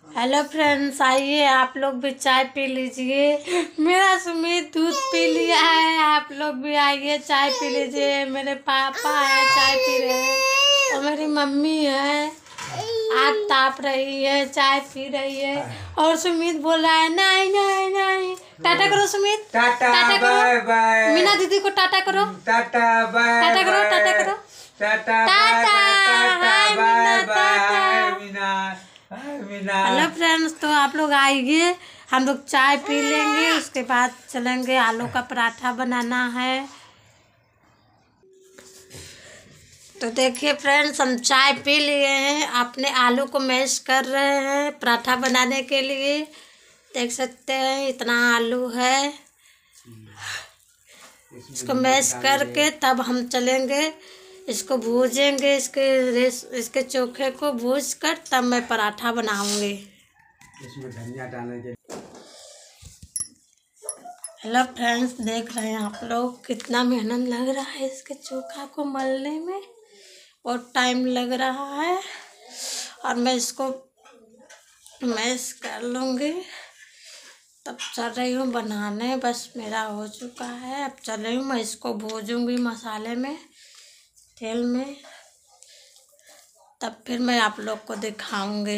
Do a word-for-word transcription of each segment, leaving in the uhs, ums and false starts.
Hello friends, आइए आप लोग भी चाय पी लीजिए। मेरा सुमित दूध पी लिया है, आप लोग भी आइए चाय पी लीजिए। मेरे पापा है चाय पी रहे हैं और मेरी मम्मी है आग ताप रही है, चाय पी रही है। और सुमित बोल रहा है नहीं नहीं नहीं। टाटा करो Sumit, tata, tata bye bye. Meena दीदी को टाटा करो, टाटा बाय, टाटा करो, टाटा करो, tata tata, bye bye, tata. Meena, Meena. Hello friends, तो आप लोग आइए, हम लोग चाय पी लेंगे, उसके बाद चलेंगे। आलू का पराठा बनाना है। तो देखिए फ्रेंड्स, हम चाय पी लिए हैं, अपने आलू को मैश कर रहे हैं पराठा बनाने के लिए। देख सकते हैं इतना आलू है, इसको मैश करके तब हम चलेंगे, इसको भूजेंगे, इसके रेस इसके चोखे को भूज कर तब मैं पराठा बनाऊंगी। इसमें धनिया डालेंगे। हेलो फ्रेंड्स, देख रहे हैं आप लोग कितना मेहनत लग रहा है इसके चोखा को मलने में, बहुत टाइम लग रहा है। और मैं इसको मैश कर लूँगी, तब चल रही हूँ बनाने। बस मेरा हो चुका है, अब चल रही हूँ मैं इसको भूजूंगी मसाले में, तेल में, तब फिर मैं आप लोग को दिखाऊंगी।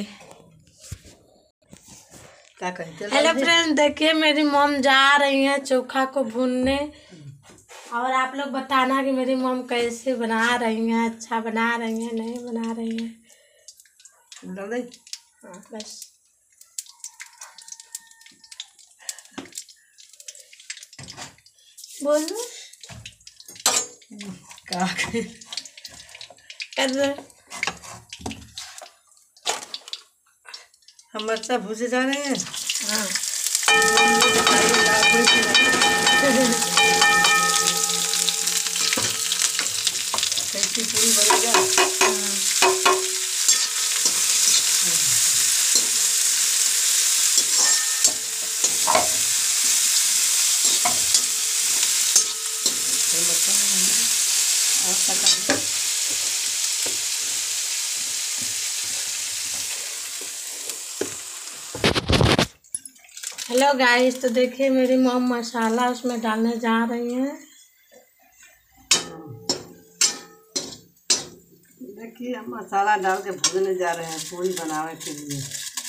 क्या कहते हैं? हेलो फ्रेंड, देखिए मेरी मॉम जा रही हैं चोखा को भूनने, और आप लोग बताना कि मेरी मॉम कैसे बना रही हैं, अच्छा बना रही हैं नहीं बना रही हैं। हाँ बस बोलो क्या कर रहे हम अच्छा भूजे जा रहे हैं। हाँ कैसी पूरी बनेगा। हेलो गाइस, तो देखिए मेरी मॉम मसाला उसमें डालने जा रही हैं। देखिए हम मसाला डाल के भूनने जा रहे हैं पूरी बनाने के लिए।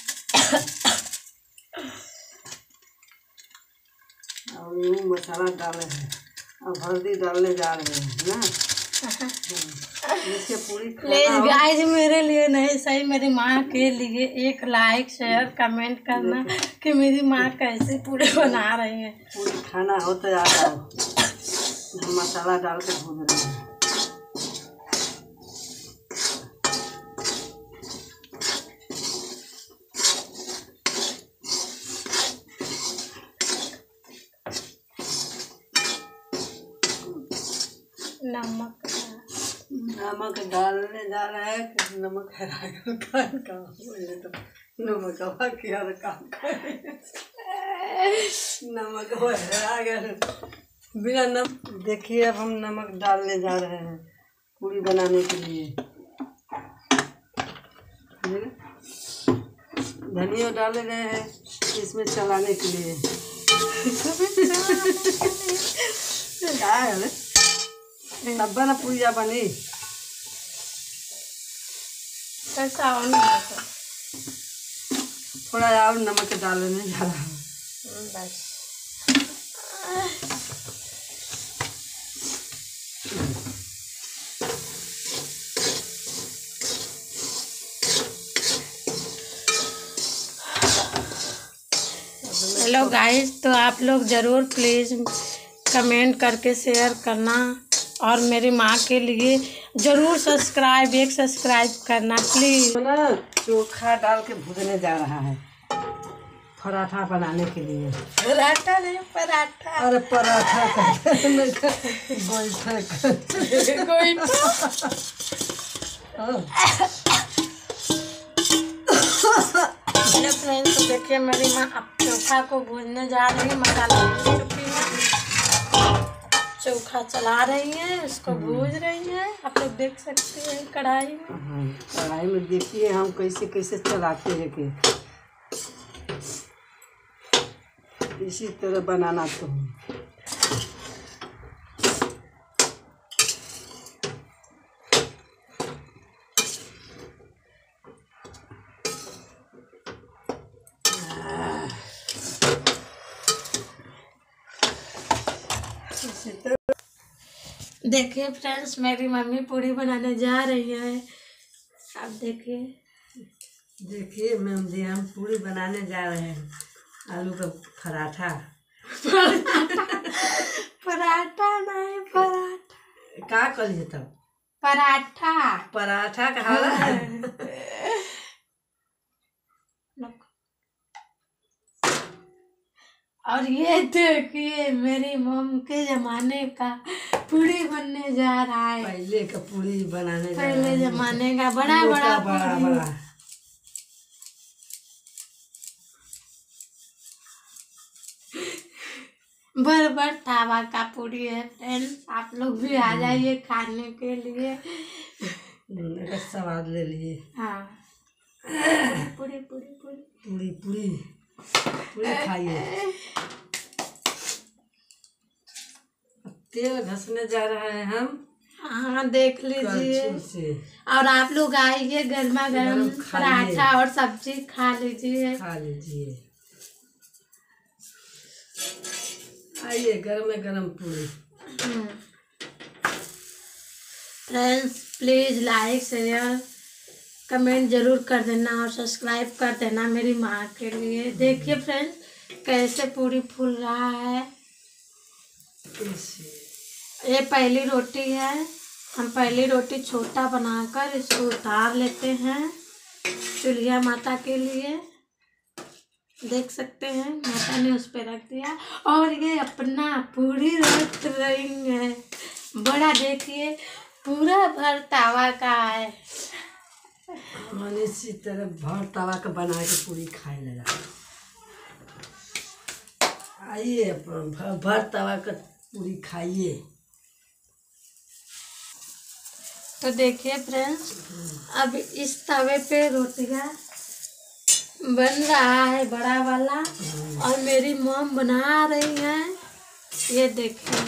और यूँ मसाला डाले हैं, अब हल्दी डालने जा रहे हैं ना। इसके पूरी प्लीज गाइस, मेरे लिए नहीं सही मेरी माँ के लिए एक लाइक शेयर कमेंट करना कि मेरी माँ कैसे पूरे बना रही है। पूरी खाना होता जा रहा है, हम मसाला डाल के भून रहे हैं। नमक नमक डालने जा रहे हैं कि नमक हरा कर काम तो नमक हवा किया काम कर नमक हरा गया बिना नमक। देखिए अब हम नमक डालने जा रहे हैं पूरी बनाने के लिए। धनिया डाल रहे हैं इसमें चलाने के लिए। क्या है तब ना पूजा बनी कैसा और नहीं थोड़ा और नमक डालने जा रहा है बस। हेलो गाइस, तो आप लोग ज़रूर प्लीज़ कमेंट करके शेयर करना, और मेरी माँ के लिए ज़रूर सब्सक्राइब एक सब्सक्राइब करना प्लीज़। ना चोखा डाल के भूनने जा रहा है पराठा बनाने के लिए। पराठा नहीं पराठा, अरे पराठा गोईठा हेलो फ्रेंड्स, तो देखिए मेरी माँ अब चोखा को भूनने जा रही है। मसाला भून चुकी है, चोखा चला रही है, इसको भूज रही है। आप लोग देख सकते हैं कढ़ाई में। कढ़ाई में देखिए हम कैसे कैसे चलाते हैं कि इसी तरह बनाना तुम। देखिए फ्रेंड्स, मेरी मम्मी पूड़ी बनाने जा रही है। आप देखिए देखिए मैम जी, हम पूड़ी बनाने जा रहे हैं। आलू का पराठा। पराठा नहीं, पराठा का करिए तब? पराठा पराठा कहा है। और ये देखिए मेरी मम के जमाने का पूड़ी बनने जा रहा है। पहले का पूड़ी बनाने जा पहले रहे हैं। जमाने का बड़ा बड़ा बड़ा पूड़ी। बड़ा बर बर तावा का पूड़ी है फ्रेंड्स, आप लोग भी आ जाइए खाने के लिए। एक स्वाद ले लिए। हाँ, पूड़ी पूड़ी पूड़ी पूड़ी पूड़ी पूड़ी खाइए। तेल घसने जा रहा है हम। हाँ, देख लीजिए। कड़छी से। और आप लोग आइए, गर्मा गर्म गरम खाइए। पराठा और सब्जी खा लीजिए। खा लीजिए। आइए, गरम गरम पूड़ी। Friends please like share comment जरूर कर देना और सब्सक्राइब कर देना मेरी माँ के लिए। देखिए फ्रेंड्स कैसे पूरी फूल रहा है। ये पहली रोटी है। हम पहली रोटी छोटा बनाकर इसको उतार लेते हैं चुलिया माता के लिए। देख सकते हैं माता ने उस पर रख दिया और ये अपना पूरी रख रही है। बड़ा देखिए पूरा भर तावा का है। हम इसी तरह भर तवा का बना के पूरी खाए लगा। आइए भर, भर तवा का पूरी खाइए। तो देखिए फ्रेंड्स, अब इस तवे पे रोटियां बन रहा है बड़ा वाला और मेरी मॉम बना रही हैं। ये देखिए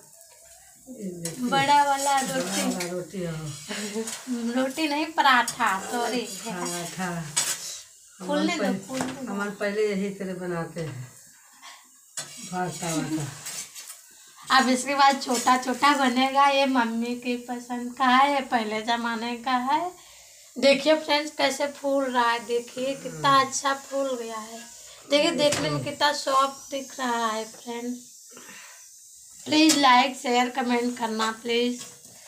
बड़ा वाला रोटी। बड़ा रोटी हो। रोटी नहीं, पराठा। सॉरी, पराठा। फूलने दो फूलने दो। हम पहले यही तरह बनाते हैं भर तवा का। अब इसके बाद छोटा छोटा बनेगा। ये मम्मी की पसंद का है, ये पहले जमाने का है। देखिए फ्रेंड्स कैसे फूल रहा है। देखिए कितना अच्छा फूल गया है। देखिए देखने में कितना सॉफ्ट दिख रहा है friends. Please like share comment करना प्लीज़।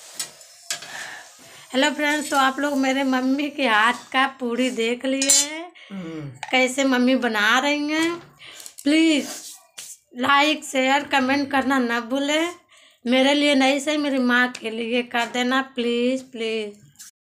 हेलो फ्रेंड्स, तो आप लोग मेरे मम्मी के हाथ का पूड़ी देख लिए हैं कैसे मम्मी बना रही हैं। प्लीज़ लाइक शेयर कमेंट करना ना भूलें। मेरे लिए नहीं सही, मेरी माँ के लिए कर देना प्लीज़ प्लीज़।